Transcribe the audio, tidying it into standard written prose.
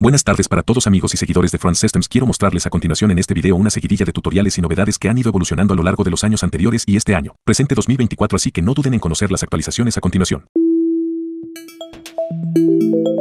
Buenas tardes para todos amigos y seguidores de Front Systems. Quiero mostrarles a continuación en este video una seguidilla de tutoriales y novedades que han ido evolucionando a lo largo de los años anteriores y este año, presente 2024, así que no duden en conocer las actualizaciones a continuación.